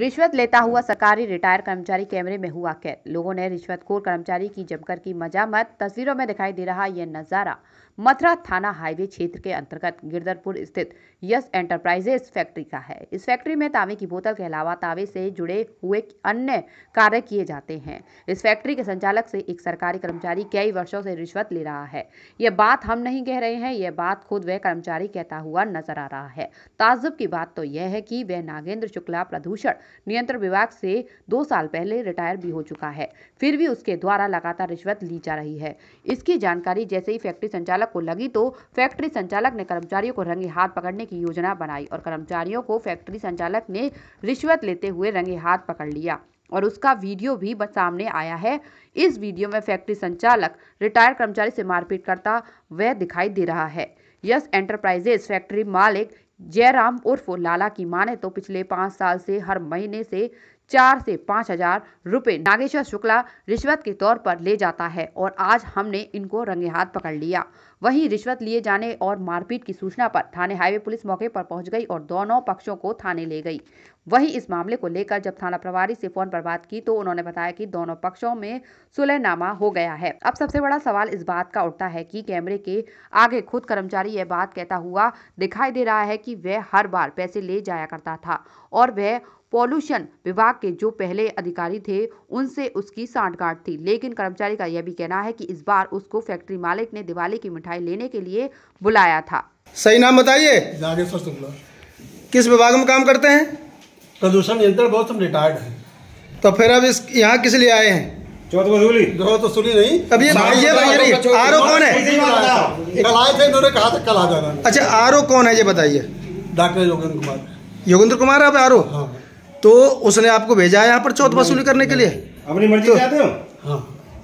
रिश्वत लेता हुआ सरकारी रिटायर कर्मचारी कैमरे में हुआ कैद। लोगों ने रिश्वतखोर कर्मचारी की जमकर की मजामत। तस्वीरों में दिखाई दे रहा यह नजारा मथुरा थाना हाईवे क्षेत्र के अंतर्गत गिरधरपुर स्थित यस एंटरप्राइजेस फैक्ट्री का है। इस फैक्ट्री में तांबे की बोतल के अलावा तांबे से जुड़े हुए अन्य कार्य किए जाते हैं। इस फैक्ट्री के संचालक से एक सरकारी कर्मचारी कई वर्षों से रिश्वत ले रहा है। यह बात हम नहीं कह रहे हैं, यह बात खुद वह कर्मचारी कहता हुआ नजर आ रहा है। ताज्जुब की बात तो यह है कि वह नागेंद्र शुक्ला प्रदूषण नियंत्रण विभाग से 2 साल पहले रिटायर भी हो चुका है, फिर भी उसके द्वारा लगातार रिश्वत ली जा रही है। इसकी जानकारी जैसे ही फैक्ट्री संचालक को लगी तो फैक्ट्री संचालक ने कर्मचारियों को रंगे हाथ पकड़ने की योजना बनाई और कर्मचारियों को फैक्ट्री संचालक ने रिश्वत लेते हुए रंगे हाथ पकड़ लिया और उसका वीडियो भी सामने आया है। इस वीडियो में फैक्ट्री संचालक रिटायर कर्मचारी से मारपीट करता वह दिखाई दे रहा है। यस एंटरप्राइजेस फैक्ट्री मालिक जयराम उर्फ लाला की माने तो पिछले 5 साल से हर महीने से 4 से 5 हजार रुपए नागेश्वर शुक्ला रिश्वत के तौर पर ले जाता है और आज हमने इनको रंगे हाथ पकड़ लिया। वहीं रिश्वत लिए जाने और मारपीट की सूचना पर थाने हाईवे पुलिस मौके पर पहुंच गई और दोनों पक्षों को थाने ले गई। वहीं इस मामले को लेकर जब थाना प्रभारी से फोन पर बात की तो उन्होंने बताया कि दोनों पक्षों में सुलहनामा हो गया है। अब सबसे बड़ा सवाल इस बात का उठता है कि कैमरे के आगे खुद कर्मचारी यह बात कहता हुआ दिखाई दे रहा है कि वह हर बार पैसे ले जाया करता था और वह पॉल्यूशन विभाग के जो पहले अधिकारी थे उनसे उसकी सांठगांठ थी, लेकिन कर्मचारी का यह भी कहना है कि इस बार उसको फैक्ट्री मालिक ने दिवाली की मिठाई लेने के लिए बुलाया था। सही नाम बताइए। नागेश्वर शुक्ला। किस विभाग में काम करते हैं? प्रदूषण नियंत्रण बहुत हम रिटायर्ड हैं। तो फिर अब इस यहाँ किस लिए आए हैं? चौथ वसूली नहीं। अब ये आरो कौन है? कल आए थे, इन्होंने कहा था कल आ जाना। अच्छा, आरो कौन है ये बताइए। डॉक्टर योगेंद्र कुमार। योगेंद्र कुमार आप आरो? हाँ। तो उसने आपको भेजा है यहाँ पर चौथ वसूली करने के लिए? अपनी मर्जी से आते हो? हाँ।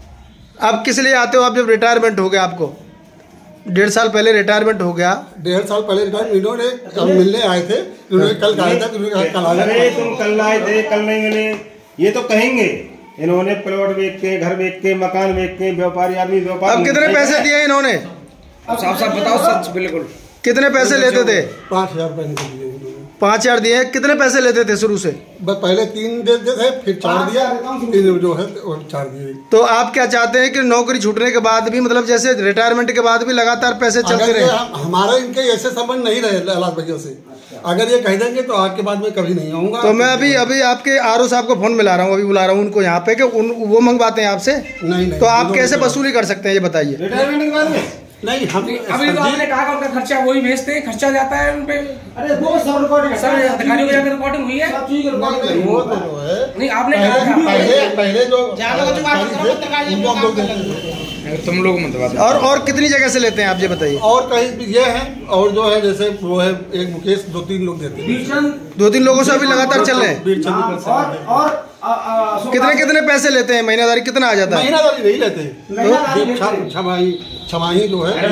अब किस लिए आते हो? आप जब रिटायरमेंट हो गया, आपको 1.5 साल पहले रिटायरमेंट हो गया। 1.5 साल पहले इन्होंने मिलने आए थे, इन्होंने कल कहा था, कल आ जाए। तुम कल आए थे, कल नहीं मिले, ये तो कहेंगे। इन्होंने प्लॉट बेच के, घर बेच के, मकान बेच के, व्यापारी आदमी व्यापार। अब कितने पैसे दिए इन्होंने? साफ साफ बताओ सच। बिल्कुल। कितने पैसे लेते थे? 5,000 रुपए दिए। 5,000 दिए। कितने पैसे लेते थे शुरू से? बस पहले 3 देते थे, फिर 4 दिया, फिर जो है 4 दिए। तो आप क्या चाहते हैं कि नौकरी छूटने के बाद भी, मतलब जैसे रिटायरमेंट के बाद भी लगातार पैसे चलते रहे? हमारा इनके ऐसे संबंध नहीं रहे लाल भैया से। अगर ये कह देंगे तो आज के बाद में कभी नहीं आऊंगा। तो मैं अभी आपके आरओ साहब को फोन मिला रहा हूँ, अभी बुला रहा हूँ उनको यहाँ पे कि वो मंगवाते हैं आपसे। नहीं। तो आप कैसे वसूली कर सकते हैं ये बताइए। रिटायरमेंट के बाद में नहीं, हम अभी तो आपने कहा उनका खर्चा वही भेजते हैं, खर्चा जाता है उनपे। अरे वो सब रिकॉर्डिंग अधिकारियों को जाकर रिकॉर्डिंग हुई है। वो तो है। नहीं, आपने कहा पहले जो तुम लोग मतलब और कितनी जगह से लेते हैं आप ये बताइए। और कहीं ये है, और जो है जैसे वो है एक मुकेश, 2-3 लोग देते हैं। 2-3 लोगों से अभी लगातार चल रहे हैं। और कितने पैसे लेते हैं? महीनादारी कितना आ जाता है? महीनादारी नहीं लेते, छमाही जो है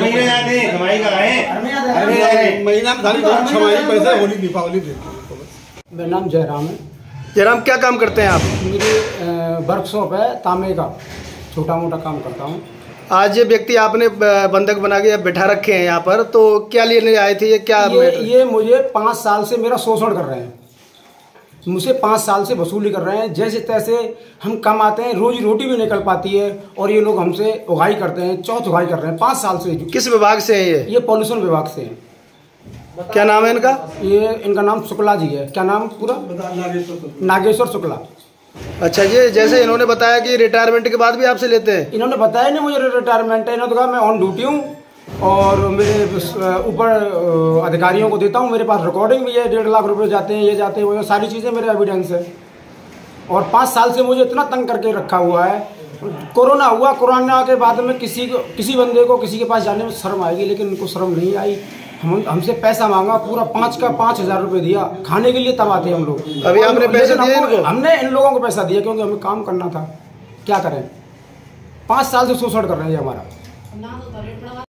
महीनादारी छमाही पैसे होली दीपावली देते हैं। मेरा नाम जयराम है। जयराम, क्या काम करते हैं आप? मेरी वर्कशॉप है, तांबे का छोटा मोटा काम करता हूँ। आज ये व्यक्ति आपने बंधक बना के बैठा रखे हैं यहाँ पर, तो क्या लेने आए थे? ये क्या ये मुझे 5 साल से मेरा शोषण कर रहे हैं। मुझे 5 साल से वसूली कर रहे हैं। जैसे तैसे हम कमाते हैं, रोजी रोटी भी निकल पाती है और ये लोग हमसे उगाई करते हैं, चौथ उगाई कर रहे हैं 5 साल से। किस विभाग से है ये? पॉल्यूशन विभाग से है। क्या नाम है इनका? इनका नाम शुक्ला जी है। क्या नाम पूरा? नागेश्वर शुक्ला। अच्छा, ये जैसे इन्होंने बताया कि रिटायरमेंट के बाद भी आपसे लेते हैं। इन्होंने बताया नहीं मुझे रिटायरमेंट है। इन्होंने कहा मैं ऑन ड्यूटी हूँ और मेरे ऊपर अधिकारियों को देता हूँ, मेरे पास रिकॉर्डिंग भी है, 1.5 लाख रुपए जाते हैं, ये जाते हैं, वो सारी चीज़ें मेरे एविडेंस है। और 5 साल से मुझे इतना तंग करके रखा हुआ है। कोरोना हुआ, कोरोना के बाद में किसी बंदे को किसी के पास जाने में शर्म आएगी, लेकिन इनको शर्म नहीं आई। हमसे पैसा मांगा, पूरा 5,000 रुपए दिया खाने के लिए, तब आते हम लोग। अभी आपने पैसे दिए इनको? हमने इन लोगों को पैसा दिया क्योंकि हमें काम करना था। क्या करें, 5 साल से शोषण कर रहे हैं हमारा।